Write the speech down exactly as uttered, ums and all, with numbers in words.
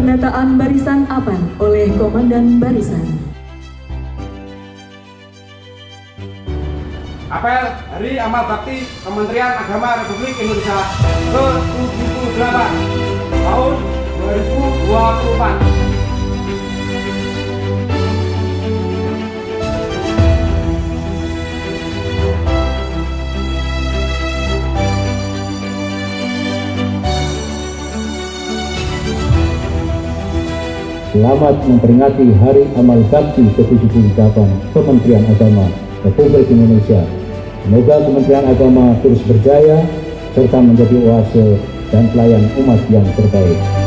Pendataan barisan aman oleh Komandan Barisan. Apel Hari Amal Bakti Kementerian Agama Republik Indonesia ke tujuh puluh delapan tahun dua ribu dua puluh empat. Selamat memperingati Hari Amal Bakti ke tujuh puluh delapan Kementerian Agama Republik Indonesia. Semoga Kementerian Agama terus berjaya serta menjadi oase dan pelayan umat yang terbaik.